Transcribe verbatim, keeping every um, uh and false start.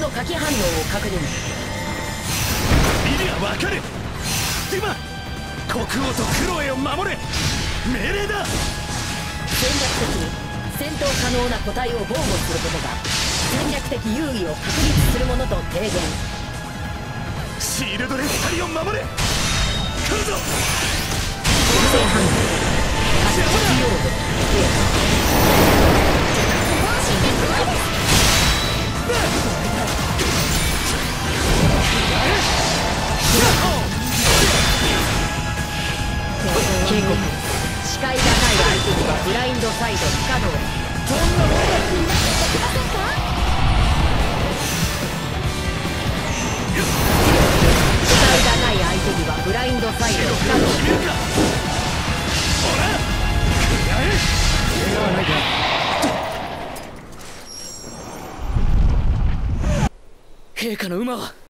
の火器反応を確認。 見りゃ分かる。ディマ、国王とクロエを守れ。命令だ。 戦略的に戦闘可能な個体を防護することが戦略的優位を確立するものと提言。 シールドで二人を守れ。来るぞ。 特性反応火器活用度低下。警告、視界がない相手にはブラインドサイド不可能。そんなものは気になってくださいか。視界がない相手にはブラインドサイド不可能。 ほら、 陛下の馬は